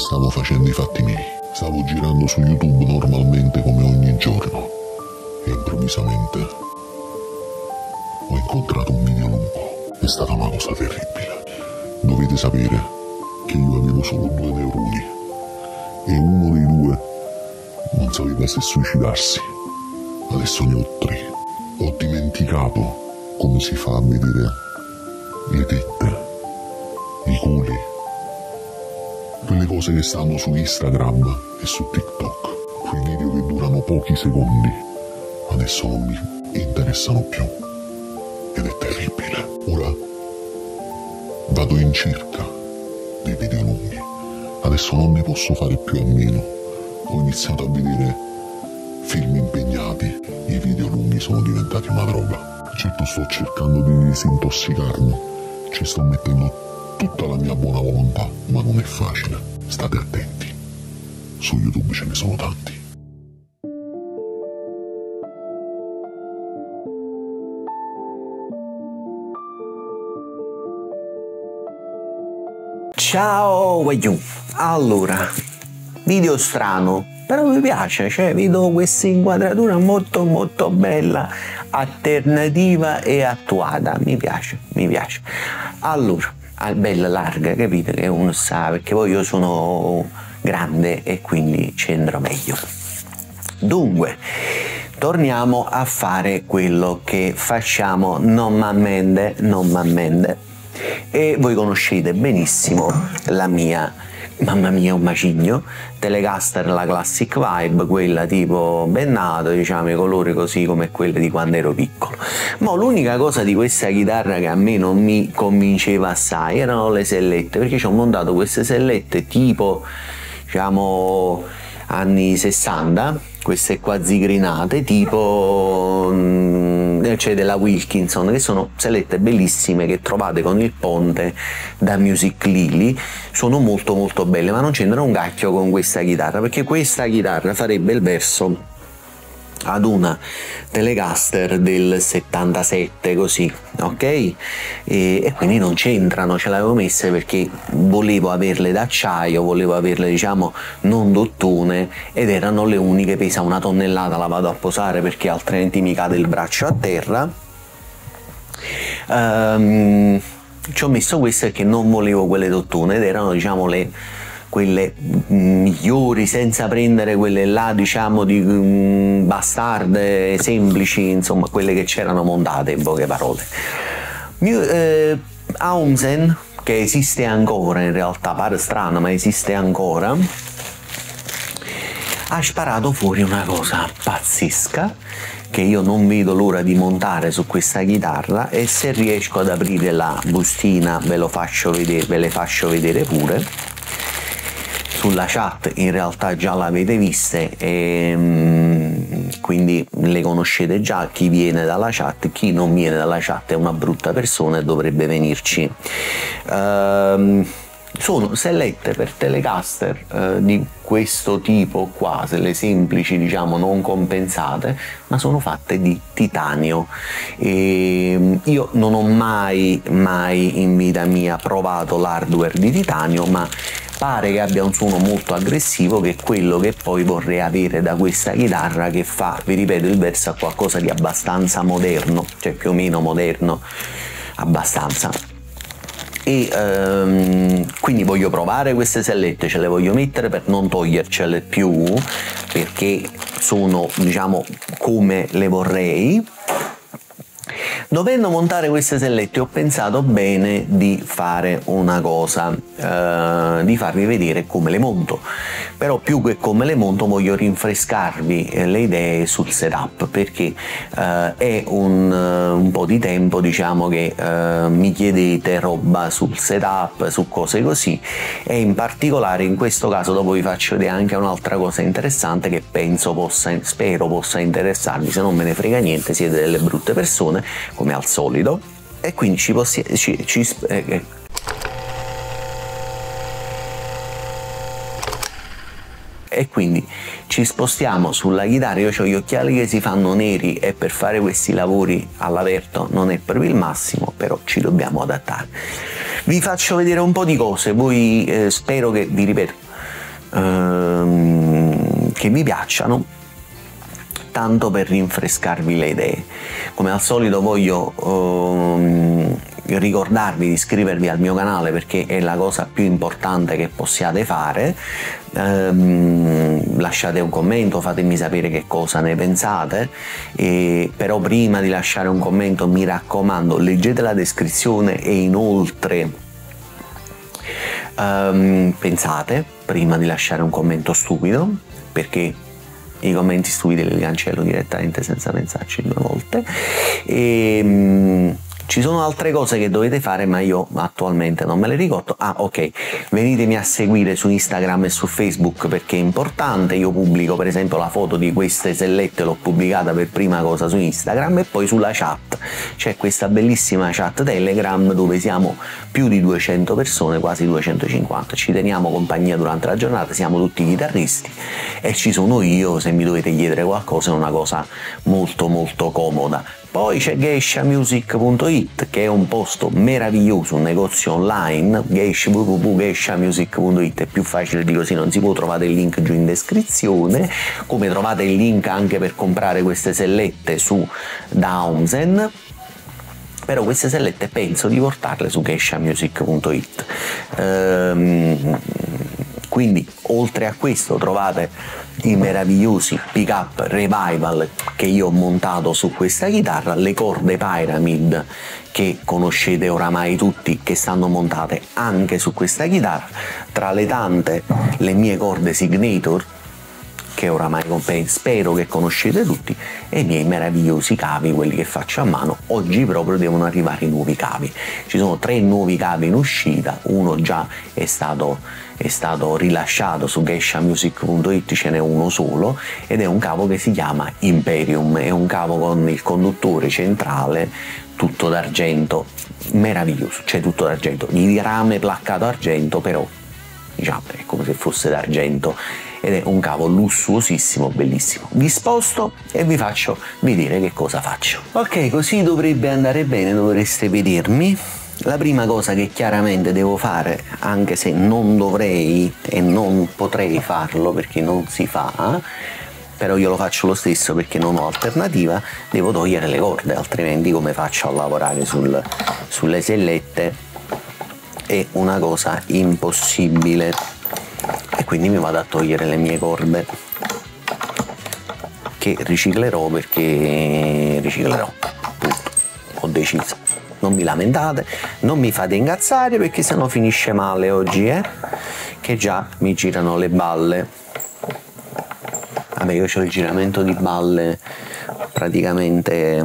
Stavo facendo i fatti miei. Stavo girando su YouTube normalmente come ogni giorno e improvvisamente ho incontrato un video lungo. È stata una cosa terribile. Dovete sapere che io avevo solo 2 neuroni e uno dei 2 non sapeva se suicidarsi. Adesso ne ho 3. Ho dimenticato come si fa a vedere le tette, i culi, quelle cose che stanno su Instagram e su TikTok, quei video che durano pochi secondi, adesso non mi interessano più ed è terribile. Ora vado in cerca dei video lunghi, adesso non ne posso fare più a meno, ho iniziato a vedere film impegnati, i video lunghi sono diventati una droga. Certo sto cercando di disintossicarmi, ci sto mettendo tutta la mia buona volontà, ma non è facile. State attenti, su YouTube ce ne sono tanti. Ciao guagliù, allora, video strano, però mi piace, cioè vedo questa inquadratura molto bella, alternativa e attuata, mi piace. Allora, bella larga, capite che uno sa, perché poi io sono grande e quindi ci andrò meglio. Dunque, torniamo a fare quello che facciamo normalmente, e voi conoscete benissimo la mia, mamma mia un macigno, Telecaster, la Classic Vibe, quella tipo bennato, diciamo, i colori così come quelle di quando ero piccolo. Ma l'unica cosa di questa chitarra che a me non mi convinceva assai erano le sellette, perché ci ho montato queste sellette tipo, diciamo, anni 60, queste qua zigrinate tipo cioè della Wilkinson, che sono sellette bellissime che trovate con il ponte da Music Lily, sono molto belle, ma non c'entra un cacchio con questa chitarra, perché questa chitarra farebbe il verso ad una Telecaster del 77, così, ok? E quindi non c'entrano, ce l'avevo messe perché volevo averle d'acciaio, volevo averle, diciamo, non dottone, ed erano le uniche, pesa 1 tonnellata, la vado a posare perché altrimenti mi cade il braccio a terra. Ci ho messo queste perché non volevo quelle dottone ed erano, diciamo, quelle migliori, senza prendere quelle là, diciamo, di bastarde, semplici, insomma, quelle che c'erano montate, in poche parole. Aumsen, che esiste ancora, in realtà pare strano ma esiste ancora, ha sparato fuori una cosa pazzesca che io non vedo l'ora di montare su questa chitarra, e se riesco ad aprire la bustina ve le faccio vedere pure. Sulla chat in realtà già l'avete viste e quindi le conoscete già, chi viene dalla chat, chi non viene dalla chat è una brutta persona e dovrebbe venirci. Sono sellette per Telecaster di questo tipo qua, le semplici, diciamo, non compensate, ma sono fatte di titanio. E io non ho mai in vita mia provato l'hardware di titanio, ma pare che abbia un suono molto aggressivo, che è quello che poi vorrei avere da questa chitarra, che fa, vi ripeto, il verso a qualcosa di abbastanza moderno, cioè più o meno moderno, abbastanza. E quindi voglio provare queste sellette, ce le voglio mettere per non togliercele più, perché sono, diciamo, come le vorrei. Dovendo montare queste sellette ho pensato bene di fare una cosa, di farvi vedere come le monto, però più che come le monto voglio rinfrescarvi le idee sul setup, perché è un po' di tempo, diciamo, che mi chiedete roba sul setup, su cose così, e in particolare in questo caso dopo vi faccio vedere anche un'altra cosa interessante che spero possa interessarvi. Se non me ne frega niente, siete delle brutte persone come al solito, e quindi e quindi ci spostiamo sulla chitarra. Io ho gli occhiali che si fanno neri e per fare questi lavori all'aperto non è proprio il massimo, però ci dobbiamo adattare. Vi faccio vedere un po' di cose, voi spero che, vi ripeto, che vi piacciono, tanto per rinfrescarvi le idee. Come al solito voglio ricordarvi di iscrivervi al mio canale, perché è la cosa più importante che possiate fare. Lasciate un commento, fatemi sapere che cosa ne pensate, però prima di lasciare un commento mi raccomando, leggete la descrizione e inoltre pensate prima di lasciare un commento stupido, perché i commenti stupidi li cancello direttamente senza pensarci due volte. Ci sono altre cose che dovete fare, ma io attualmente non me le ricordo. Ok, venitemi a seguire su Instagram e su Facebook, perché è importante. Io pubblico per esempio la foto di queste sellette, l'ho pubblicata per prima cosa su Instagram, e poi sulla chat c'è questa bellissima chat Telegram dove siamo più di 200 persone, quasi 250. Ci teniamo compagnia durante la giornata, siamo tutti chitarristi e ci sono io, se mi dovete chiedere qualcosa è una cosa molto molto comoda. Poi c'è geishamusic.it, che è un posto meraviglioso, un negozio online, www.geishamusic.it, è più facile di così non si può, trovate il link giù in descrizione, come trovate il link anche per comprare queste sellette su Daumsen. Però queste sellette penso di portarle su geishamusic.it. Quindi oltre a questo trovate i meravigliosi pick-up Revival che io ho montato su questa chitarra, le corde Pyramid che conoscete oramai tutti, che stanno montate anche su questa chitarra, tra le tante le mie corde Signature che oramai spero che conoscete tutti, e i miei meravigliosi cavi, quelli che faccio a mano. Oggi proprio devono arrivare i nuovi cavi, ci sono 3 nuovi cavi in uscita, uno già è stato rilasciato su geishamusic.it, ce n'è uno solo ed è un cavo che si chiama Imperium, è un cavo con il conduttore centrale tutto d'argento, meraviglioso, cioè tutto d'argento, di rame placcato argento, però diciamo è come se fosse d'argento, ed è un cavo lussuosissimo, bellissimo. Vi sposto e vi faccio vedere che cosa faccio. Ok, così dovrebbe andare bene, dovreste vedermi. La prima cosa che chiaramente devo fare, anche se non dovrei e non potrei farlo perché non si fa, però io lo faccio lo stesso perché non ho alternativa, devo togliere le corde, altrimenti come faccio a lavorare sulle sellette? È una cosa impossibile. E quindi mi vado a togliere le mie corde, che riciclerò, perché riciclerò, punto, ho deciso. Non vi lamentate, non mi fate incazzare, perché sennò finisce male oggi, che già mi girano le balle. Vabbè, io ho il giramento di balle praticamente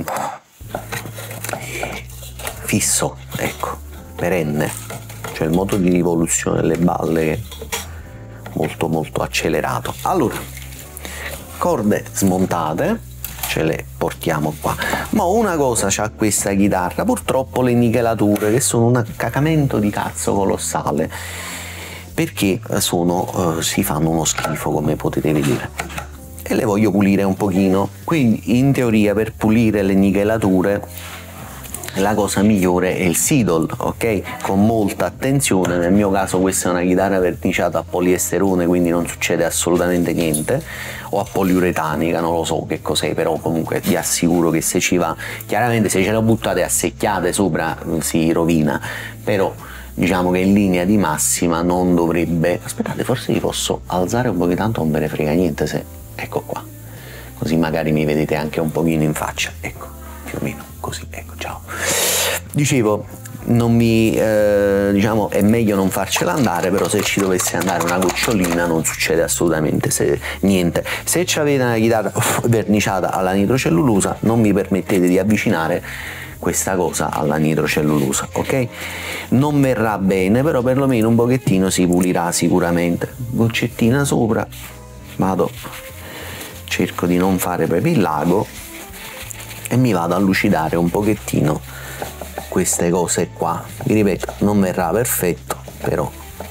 fisso, ecco, perenne, cioè il modo di rivoluzione delle balle molto molto accelerato. Allora, corde smontate, ce le portiamo qua. Ma una cosa c'ha questa chitarra, purtroppo le nichelature, che sono un accacamento di cazzo colossale, perché si fanno uno schifo, come potete vedere, e le voglio pulire un pochino. Quindi in teoria per pulire le nichelature la cosa migliore è il Sidol, ok? Con molta attenzione. Nel mio caso questa è una chitarra verniciata a poliesterone, quindi non succede assolutamente niente, o a poliuretanica, non lo so che cos'è, però comunque vi assicuro che se ci va, chiaramente se ce la buttate a secchiate sopra si rovina, però diciamo che in linea di massima non dovrebbe. Aspettate, forse vi posso alzare un po', che tanto non me ne frega niente se, ecco qua, così magari mi vedete anche un pochino in faccia, ecco, più o meno così, ecco, ciao. Dicevo, diciamo è meglio non farcela andare, però se ci dovesse andare una gocciolina non succede assolutamente niente. Se avete una chitarra verniciata alla nitrocellulosa, non vi permettete di avvicinare questa cosa alla nitrocellulosa, ok? Non verrà bene, però perlomeno un pochettino si pulirà sicuramente. Goccettina sopra, cerco di non fare proprio il lago e mi vado a lucidare un pochettino queste cose qua. Vi ripeto, non verrà perfetto, però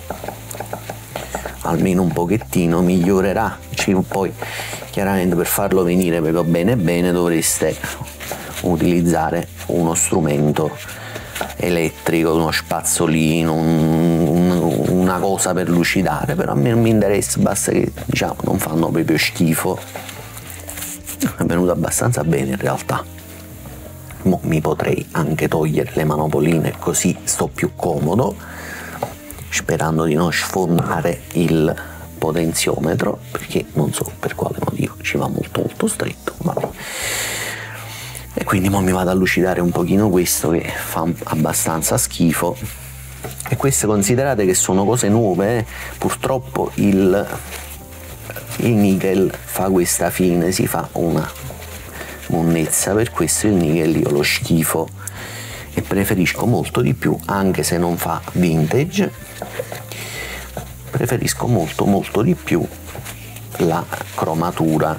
almeno un pochettino migliorerà. Poi chiaramente per farlo venire proprio bene bene dovreste utilizzare uno strumento elettrico, uno spazzolino, un una cosa per lucidare, però a me non mi interessa, basta che diciamo non fanno proprio schifo. È venuto abbastanza bene in realtà. Mo mi potrei anche togliere le manopoline così sto più comodo, sperando di non sfondare il potenziometro, perché non so per quale motivo ci va molto stretto, vabbè. E quindi mo mi vado a lucidare un pochino questo che fa abbastanza schifo. E queste considerate che sono cose nuove, purtroppo il nickel fa questa fine, si fa una monnezza, per questo il nickel io lo schifo e preferisco molto di più, anche se non fa vintage, preferisco molto di più la cromatura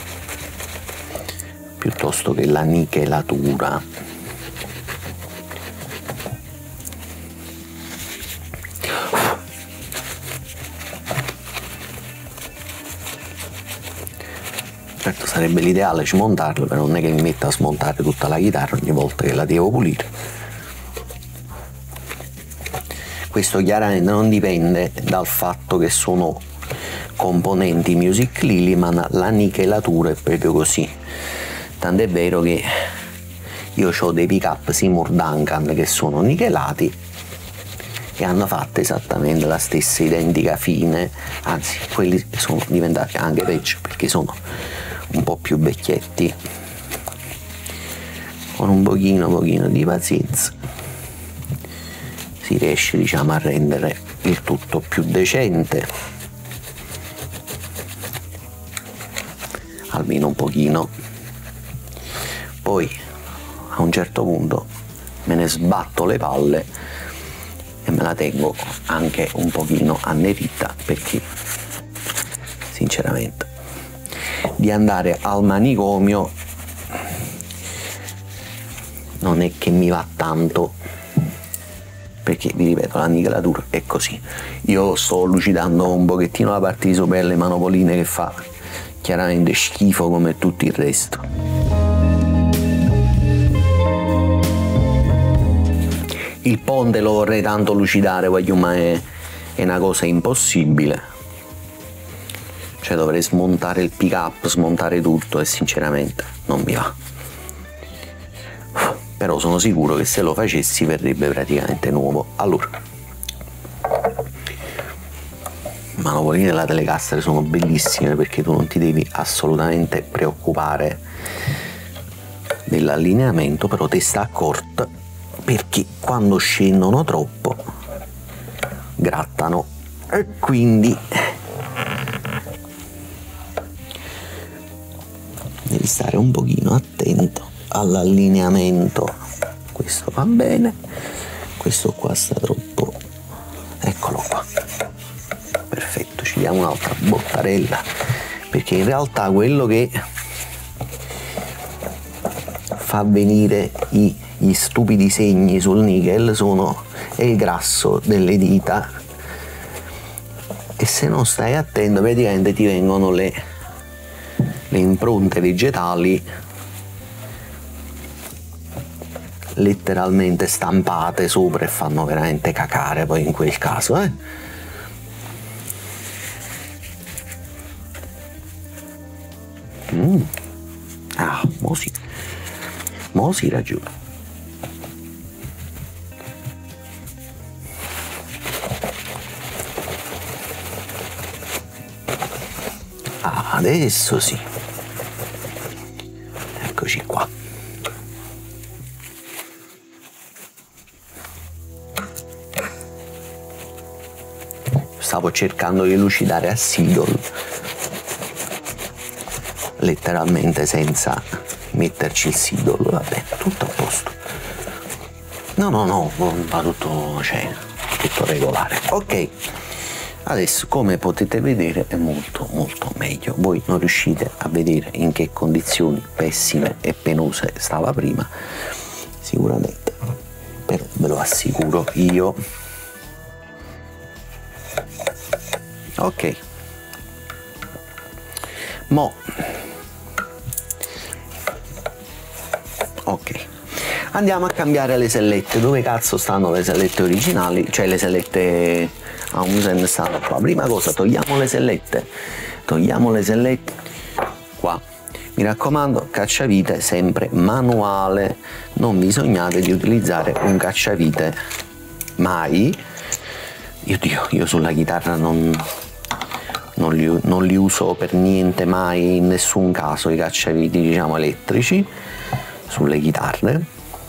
piuttosto che la nichelatura. Certo sarebbe l'ideale smontarlo, però non è che mi metta a smontare tutta la chitarra ogni volta che la devo pulire. Questo chiaramente non dipende dal fatto che sono componenti Music Lily, ma la nichelatura è proprio così. Tant'è vero che io ho dei pick-up Seymour Duncan che sono nichelati e hanno fatto esattamente la stessa identica fine, anzi quelli sono diventati anche peggio perché sono un po' più vecchietti. Con un pochino di pazienza si riesce, diciamo, a rendere il tutto più decente, almeno un pochino. Poi a un certo punto me ne sbatto le palle e me la tengo anche un pochino annerita, perché sinceramente di andare al manicomio non è che mi va tanto, perché vi ripeto, la nichelatura è così. Io sto lucidando un pochettino la parte di sopra delle manopoline che fa chiaramente schifo come tutto il resto. Il ponte lo vorrei tanto lucidare, ma è una cosa impossibile. Cioè dovrei smontare il pick up, smontare tutto e sinceramente non mi va. Però sono sicuro che se lo facessi verrebbe praticamente nuovo. Allora, manopoline della Telecaster sono bellissime perché tu non ti devi assolutamente preoccupare dell'allineamento, però te sta accorta perché quando scendono troppo grattano e quindi devi stare un pochino attento all'allineamento. Questo va bene, questo qua sta troppo, eccolo qua, perfetto. Ci diamo un'altra bottarella, perché in realtà quello che fa venire gli stupidi segni sul nickel è il grasso delle dita, e se non stai attento praticamente ti vengono le impronte vegetali letteralmente stampate sopra e fanno veramente cacare poi in quel caso, Ah, mo si ragiona. Adesso sì, eccoci qua. Stavo cercando di lucidare a Seagull, letteralmente senza metterci il Seagull, va bene, tutto a posto. No, va tutto, cioè, tutto regolare. Ok, adesso come potete vedere è molto meglio. Voi non riuscite a vedere in che condizioni pessime e penose stava prima, sicuramente, però ve lo assicuro io. Ok, ok, andiamo a cambiare le sellette. Dove cazzo stanno le sellette originali, cioè le sellette a un sensano qua. Prima cosa, togliamo le sellette qua. Mi raccomando, cacciavite sempre manuale, non bisognate di utilizzare un cacciavite mai. Io sulla chitarra non li uso per niente mai, in nessun caso, i cacciaviti diciamo elettrici sulle chitarre.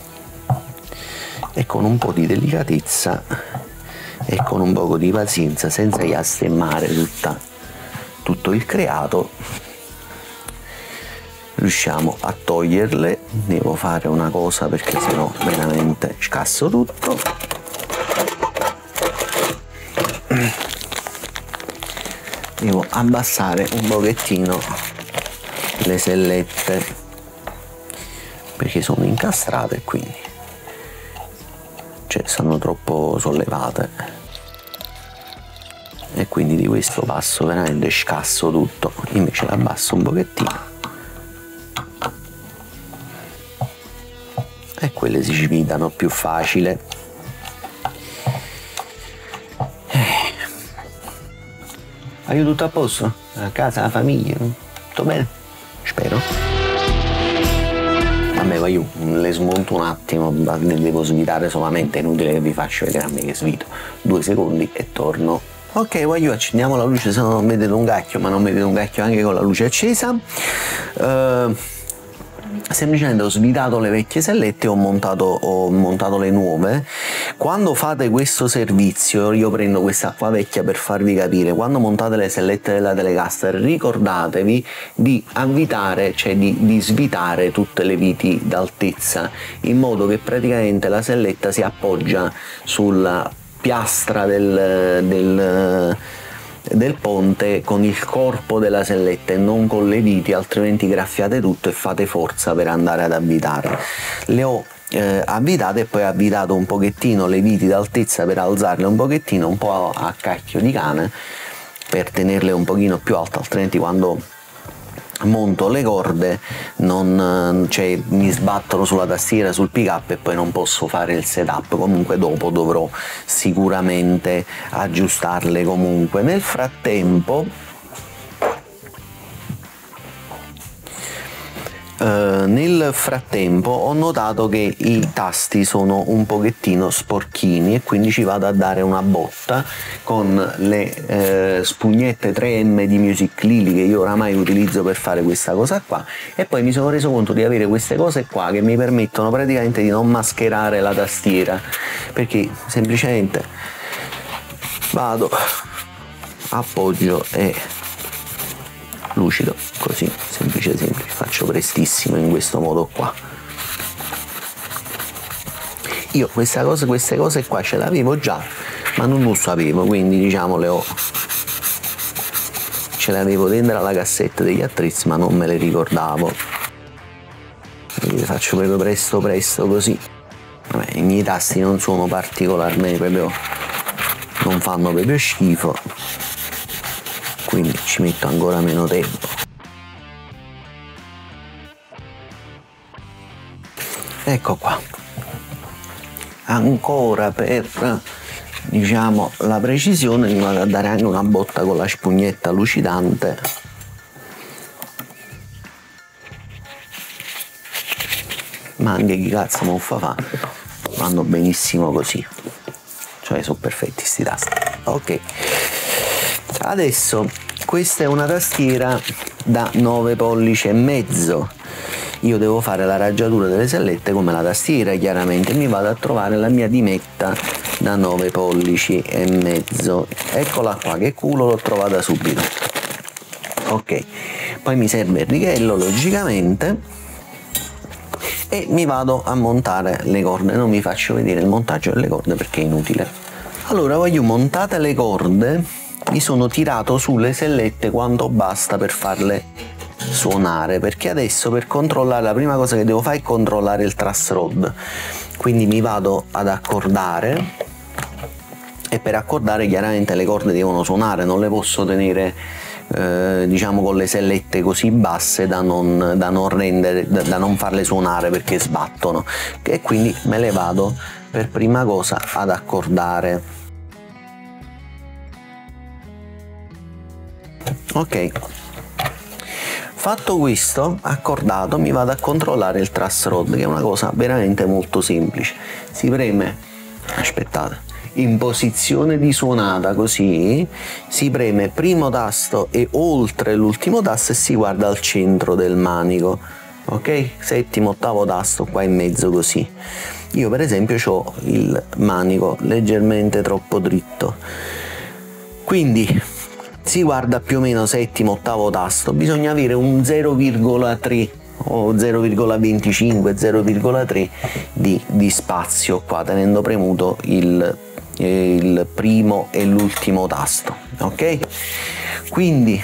E con un po' di delicatezza e con un po' di pazienza, senza astemmare tutto il creato, riusciamo a toglierle. Devo fare una cosa perché sennò veramente scasso tutto. Devo abbassare un pochettino le sellette perché sono incastrate, quindi sono troppo sollevate, e quindi di questo passo veramente scasso tutto. Invece abbasso un pochettino e quelle si cipitano più facile. Hai tutto a posto? A casa, la famiglia? Tutto bene? Spero. Vabbè, io le smonto un attimo, ne devo svitare solamente, è inutile che vi faccio vedere a me che svito. 2 secondi e torno. Ok, io accendiamo la luce, se no non vedete un cacchio, ma non vedete un cacchio anche con la luce accesa. Semplicemente ho svitato le vecchie sellette e ho montato le nuove. Quando fate questo servizio, io prendo questa qua vecchia per farvi capire, quando montate le sellette della Telecaster ricordatevi di avvitare, cioè di svitare tutte le viti d'altezza, in modo che praticamente la selletta si appoggia sulla piastra del ponte con il corpo della selletta e non con le viti, altrimenti graffiate tutto e fate forza per andare ad avvitare. Le ho avvitate e poi ho avvitato un pochettino le viti d'altezza per alzarle un pochettino, un po' a cacchio di cane, per tenerle un pochino più alte, altrimenti quando monto le corde mi sbattono sulla tastiera, sul pick up, e poi non posso fare il setup. Comunque dopo dovrò sicuramente aggiustarle. Comunque nel frattempo ho notato che i tasti sono un pochettino sporchini e quindi ci vado a dare una botta con le spugnette 3M di Music Lily, che io oramai utilizzo per fare questa cosa qua, e poi mi sono reso conto di avere queste cose qua che mi permettono praticamente di non mascherare la tastiera, perché semplicemente vado, appoggio e lucido, così, semplice, faccio prestissimo in questo modo qua. Io queste cose qua ce l'avevo già, ma non lo sapevo, quindi diciamo ce le avevo dentro alla cassetta degli attrezzi, ma non me le ricordavo. Quindi le faccio proprio presto così. Vabbè, i miei tasti non sono particolarmente non fanno proprio schifo, quindi ci metto ancora meno tempo. Ecco qua, ancora per diciamo la precisione mi vado a dare anche una botta con la spugnetta lucidante, ma anche chi cazzo me lo fa, vanno benissimo così, cioè sono perfetti sti tasti. Ok, adesso questa è una tastiera da 9 pollici e mezzo. Io devo fare la raggiatura delle sellette come la tastiera, chiaramente mi vado a trovare la mia dimetta da 9 pollici e mezzo. Eccola qua, che culo, l'ho trovata subito. Ok, poi mi serve il righello logicamente e mi vado a montare le corde. Non vi faccio vedere il montaggio delle corde perché è inutile. Allora, voglio montate le corde, mi sono tirato sulle sellette quanto basta per farle suonare, perché adesso per controllare, la prima cosa che devo fare è controllare il truss rod, quindi mi vado ad accordare, e per accordare chiaramente le corde devono suonare, non le posso tenere diciamo con le sellette così basse da non farle suonare perché sbattono, e quindi me le vado per prima cosa ad accordare. Ok, fatto questo, accordato, mi vado a controllare il truss rod, che è una cosa veramente molto semplice. Si preme, aspettate, in posizione di suonata, così si preme primo tasto e oltre l'ultimo tasto e si guarda al centro del manico, ok? Settimo, ottavo tasto qua in mezzo, così. Io per esempio ho il manico leggermente troppo dritto, quindi si guarda più o meno settimo, ottavo tasto, bisogna avere un 0,3 o 0,25, 0,3 di spazio qua, tenendo premuto il primo e l'ultimo tasto, ok? Quindi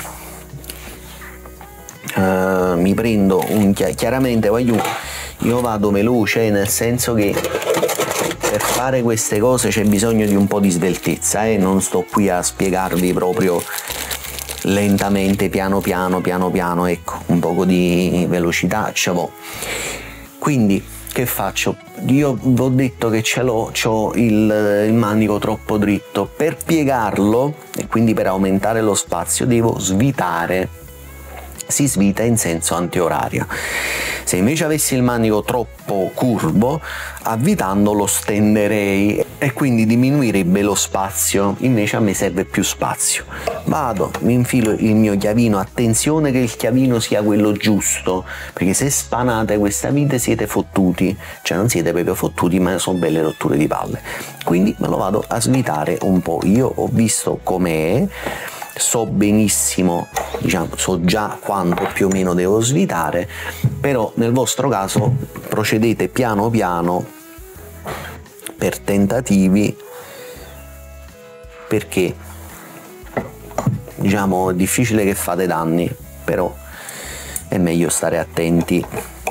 mi prendo chiaramente io vado veloce, nel senso che per fare queste cose c'è bisogno di un po' di sveltezza, non sto qui a spiegarvi proprio lentamente, piano piano, ecco, un poco di velocità ce l'ho. Quindi che faccio? Io vi ho detto che c'ho il manico troppo dritto. Per piegarlo e quindi per aumentare lo spazio devo svitare. Si svita in senso antiorario. Se invece avessi il manico troppo curvo, avvitando lo stenderei e quindi diminuirebbe lo spazio, invece a me serve più spazio. Vado, mi infilo il mio chiavino, attenzione che il chiavino sia quello giusto, perché se spanate questa vite siete fottuti, cioè non siete proprio fottuti, ma sono belle rotture di palle. Quindi me lo vado a svitare un po'. Io ho visto com'è, so benissimo, diciamo, so già quanto più o meno devo svitare, però nel vostro caso procedete piano piano per tentativi, perché diciamo è difficile che fate danni, però è meglio stare attenti.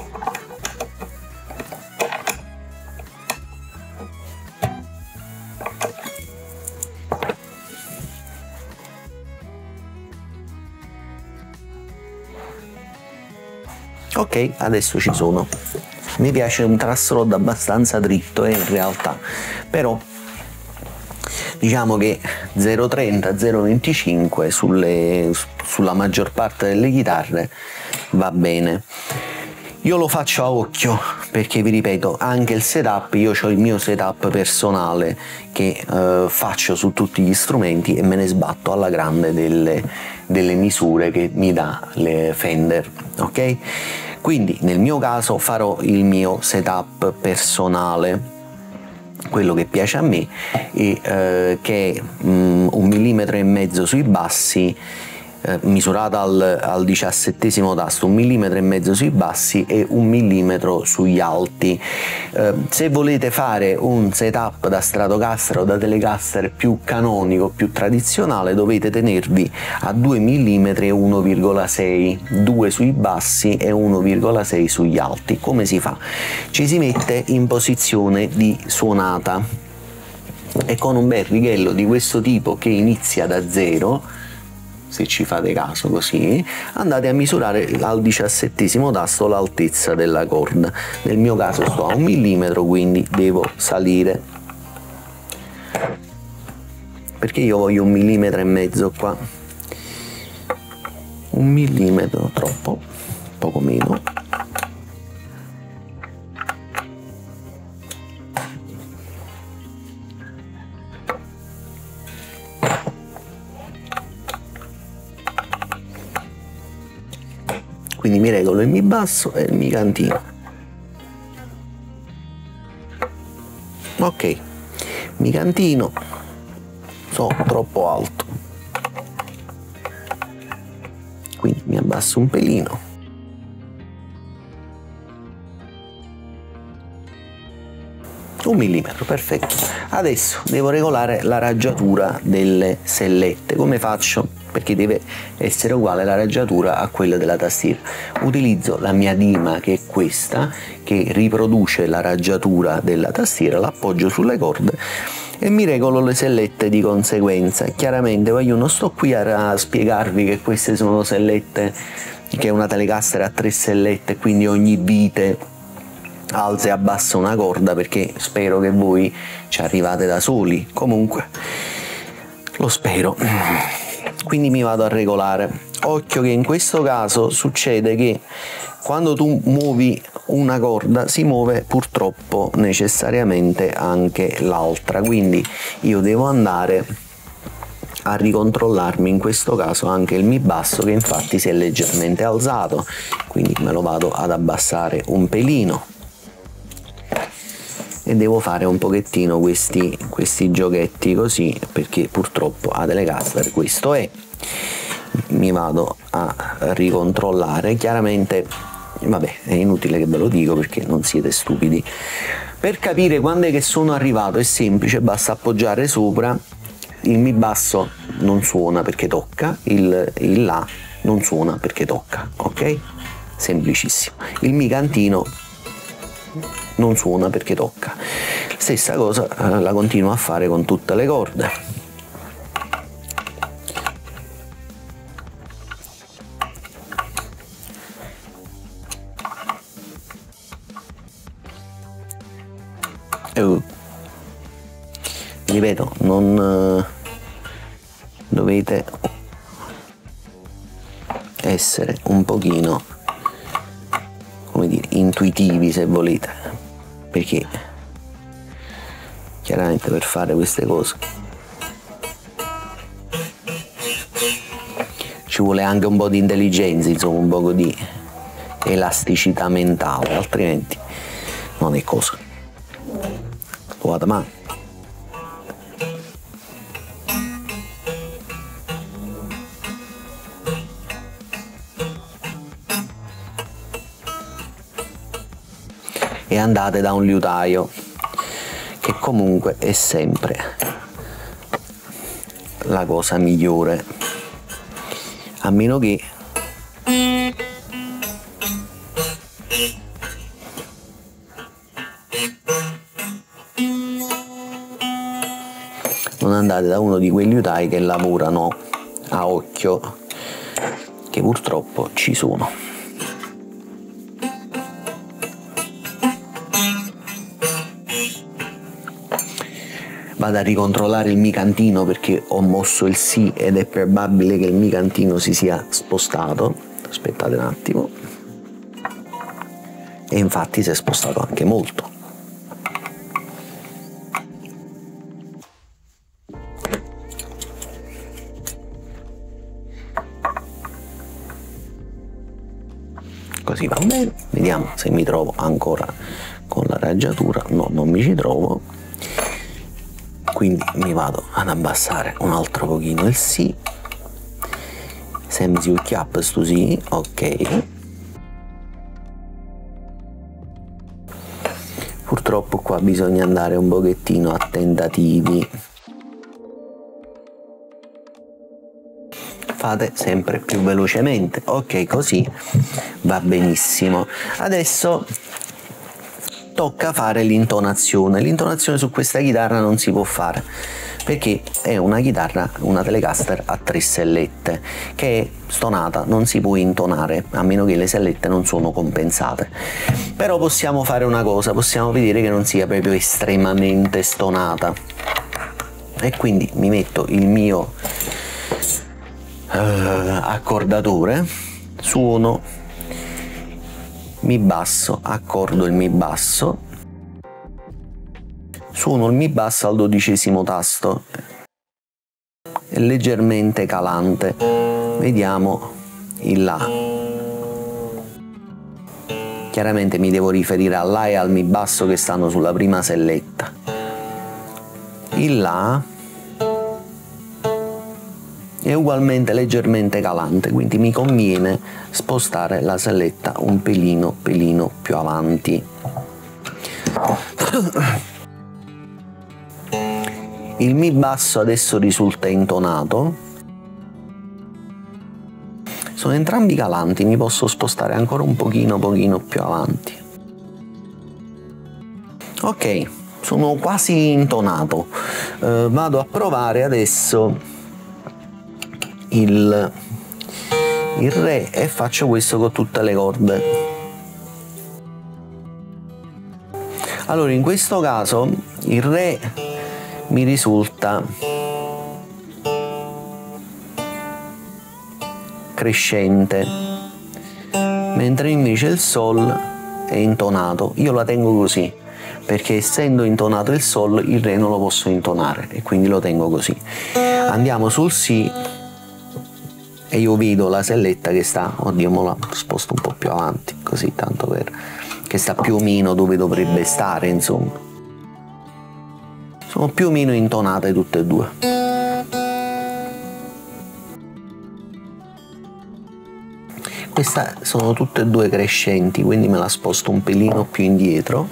Ok, adesso ci sono. Mi piace un truss rod abbastanza dritto in realtà, però diciamo che 0,30, 0,25 sulla maggior parte delle chitarre va bene. Io lo faccio a occhio perché, vi ripeto, anche il setup, io ho il mio setup personale che faccio su tutti gli strumenti e me ne sbatto alla grande delle misure che mi dà le Fender, ok? Quindi nel mio caso farò il mio setup personale, quello che piace a me, e che è 1,5 mm sui bassi, misurata al 17° tasto, 1,5 mm sui bassi e 1 mm sugli alti. Se volete fare un setup da Stratocaster o da Telecaster più canonico, più tradizionale, dovete tenervi a 2 mm e 1,6, 2 sui bassi e 1,6 sugli alti. Come si fa? Ci si mette in posizione di suonata e con un bel righello di questo tipo che inizia da 0, se ci fate caso, così andate a misurare al 17° tasto l'altezza della corda. Nel mio caso sto a 1 mm, quindi devo salire, perché io voglio 1,5 mm qua, 1 mm troppo, poco meno. Quindi mi regolo il mi basso e il mi cantino. Ok, mi cantino, sono troppo alto, quindi mi abbasso un pelino. Un millimetro, perfetto. Adesso devo regolare la raggiatura delle sellette. Come faccio? Perché deve essere uguale la raggiatura a quella della tastiera. Utilizzo la mia dima, che è questa, che riproduce la raggiatura della tastiera, l'appoggio sulle corde e mi regolo le sellette di conseguenza. Chiaramente io non sto qui a spiegarvi che queste sono sellette, che è una Telecaster a 3 sellette, quindi ogni vite alza e abbassa una corda, perché spero che voi ci arrivate da soli, comunque lo spero. Quindi mi vado a regolare. occhio che in questo caso succede che quando tu muovi una corda si muove purtroppo necessariamente anche l'altra, quindi io devo andare a ricontrollarmi in questo caso anche il mi basso, che infatti si è leggermente alzato, quindi me lo vado ad abbassare un pelino e devo fare un pochettino questi giochetti così, perché purtroppo a Telecaster questo è. Mi vado a ricontrollare, chiaramente vabbè è inutile che ve lo dico perché non siete stupidi. Per capire quando è che sono arrivato è semplice, basta appoggiare sopra. Il mi basso non suona perché tocca, il la non suona perché tocca, ok? Semplicissimo. Il mi cantino non suona perché tocca. Stessa cosa la continuo a fare con tutte le corde. Ripeto, non dovete essere un pochino, come dire, intuitivi se volete, perché chiaramente per fare queste cose ci vuole anche un po' di intelligenza, insomma un po' di elasticità mentale, altrimenti non è cosa. Guarda, ma e andate da un liutaio, che comunque è sempre la cosa migliore, a meno che non andate da uno di quei liutai che lavorano a occhio, che purtroppo ci sono. Vado a ricontrollare il mi cantino perché ho mosso il si ed è probabile che il mi cantino si sia spostato. Aspettate un attimo. E infatti si è spostato anche molto. Così va bene. Vediamo se mi trovo ancora con la raggiatura. No, non mi ci trovo. Quindi mi vado ad abbassare un altro pochino il si, sempre si chiap sto si, ok. Purtroppo qua bisogna andare un pochettino a tentativi, fate sempre più velocemente, ok, così va benissimo. Adesso tocca fare l'intonazione. L'intonazione su questa chitarra non si può fare perché è una chitarra, una Telecaster a 3 sellette che è stonata, non si può intonare a meno che le sellette non sono compensate. Però possiamo fare una cosa, possiamo vedere che non sia proprio estremamente stonata, e quindi mi metto il mio accordatore, suono mi basso, accordo il mi basso, suono il mi basso al 12° tasto, è leggermente calante, vediamo il la. Chiaramente mi devo riferire al la e al mi basso che stanno sulla prima selletta. Il la è ugualmente leggermente calante, quindi mi conviene spostare la selletta un pelino più avanti. Il mi basso adesso risulta intonato, sono entrambi calanti, mi posso spostare ancora un pochino più avanti. Ok, sono quasi intonato, vado a provare adesso il re e faccio questo con tutte le corde. Allora in questo caso il re mi risulta crescente, mentre invece il Sol è intonato. Io la tengo così, perché essendo intonato il Sol, il Re non lo posso intonare e quindi lo tengo così. Andiamo sul Si e io vedo la selletta che sta, oddio, mo la sposto un po' più avanti, così tanto per che sta più o meno dove dovrebbe stare, insomma. Sono più o meno intonate tutte e due. Queste sono tutte e due crescenti, quindi me la sposto un pelino più indietro.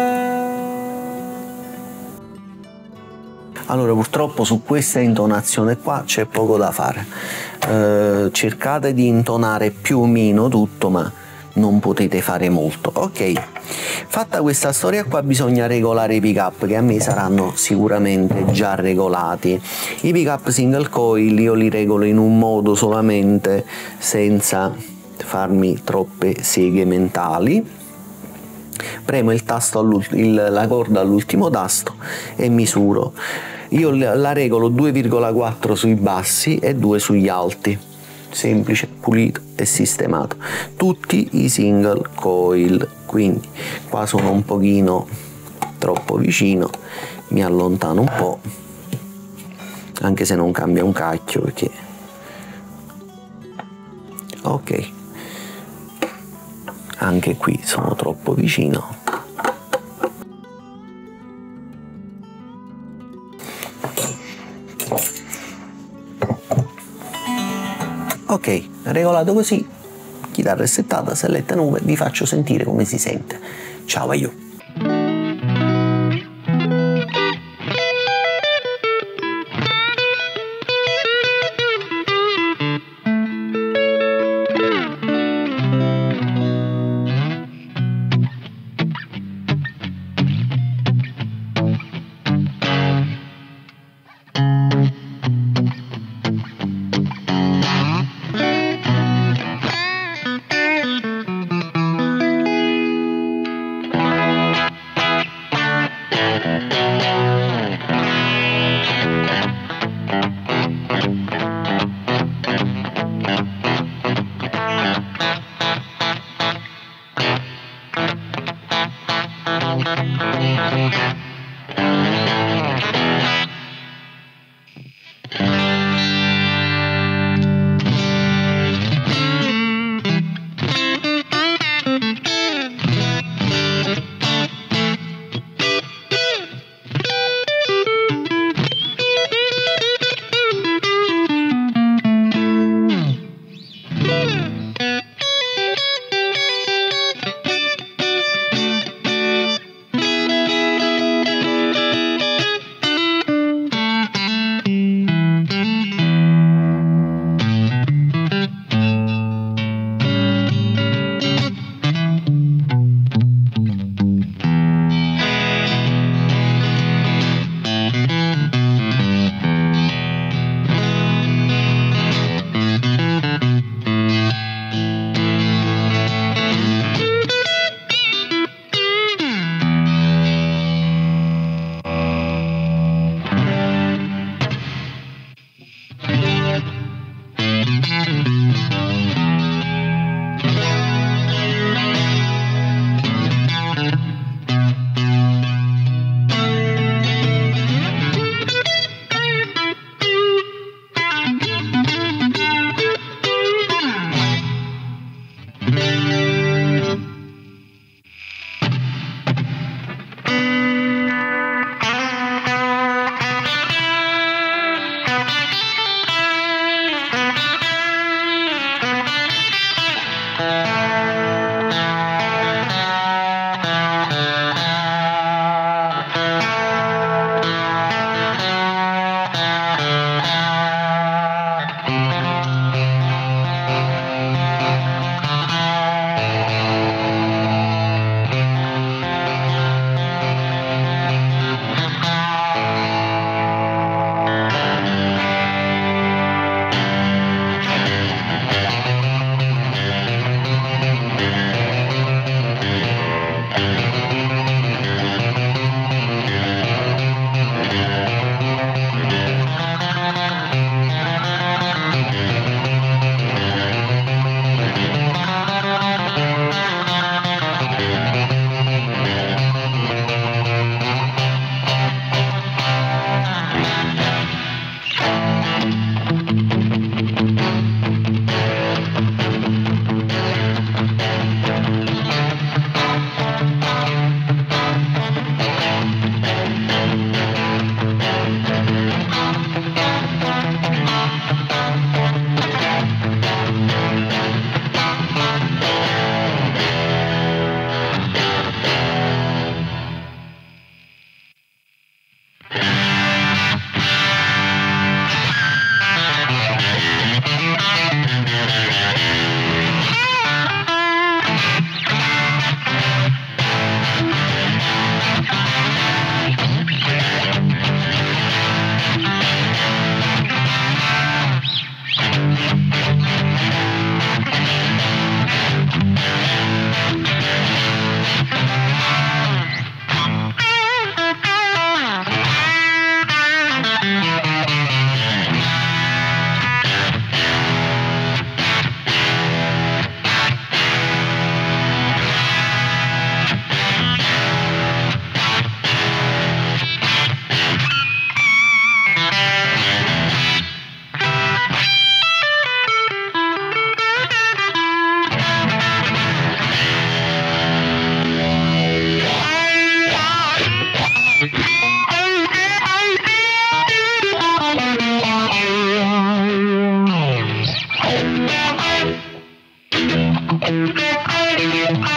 Allora, purtroppo su questa intonazione qua c'è poco da fare. Cercate di intonare più o meno tutto, ma non potete fare molto. Ok, fatta questa storia qua bisogna regolare i pick up, che a me saranno sicuramente già regolati. I pick up single coil io li regolo in un modo solamente, senza farmi troppe seghe mentali. Premo il tasto la corda all'ultimo tasto e misuro. Io la regolo 2,4 sui bassi e 2 sugli alti, semplice, pulito e sistemato. Tutti i single coil, quindi qua sono un pochino troppo vicino, mi allontano un po', anche se non cambia un cacchio, perché ok, anche qui sono troppo vicino. Ok, regolato così, chitarra è settata, selletta nuove, vi faccio sentire come si sente. Ciao a you!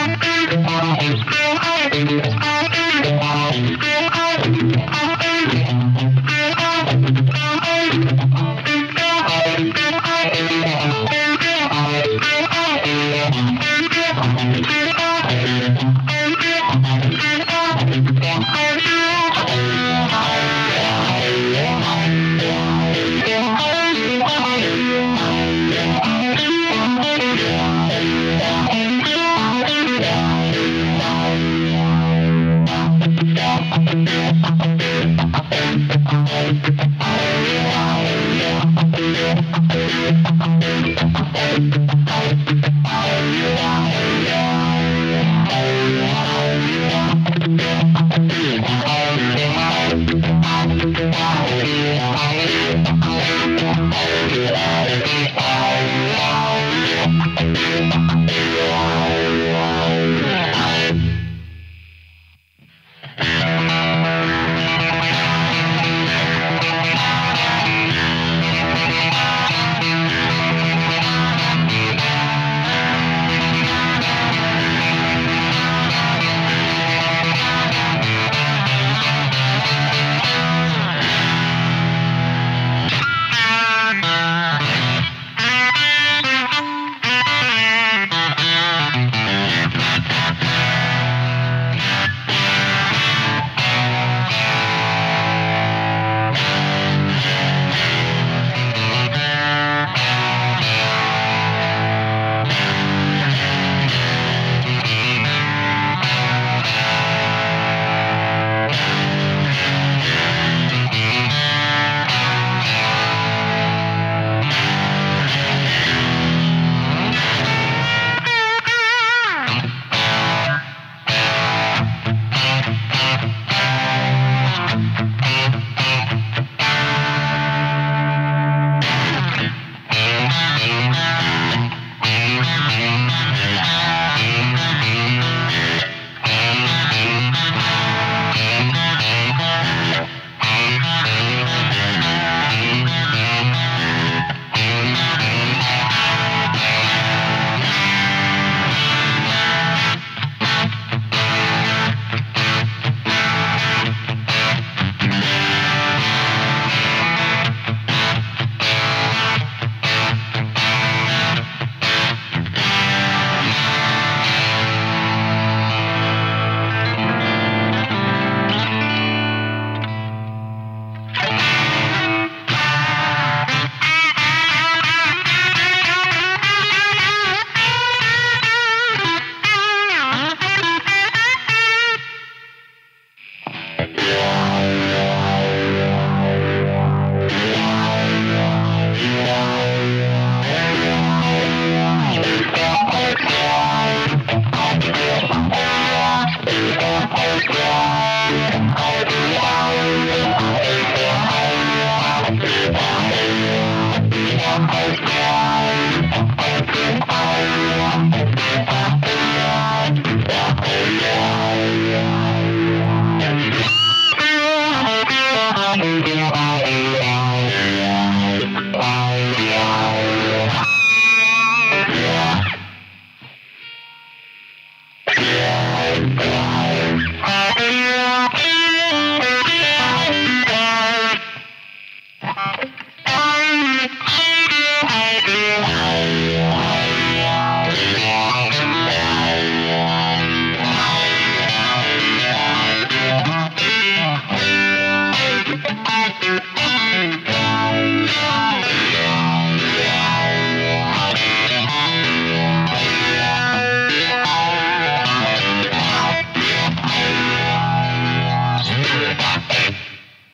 Thank you.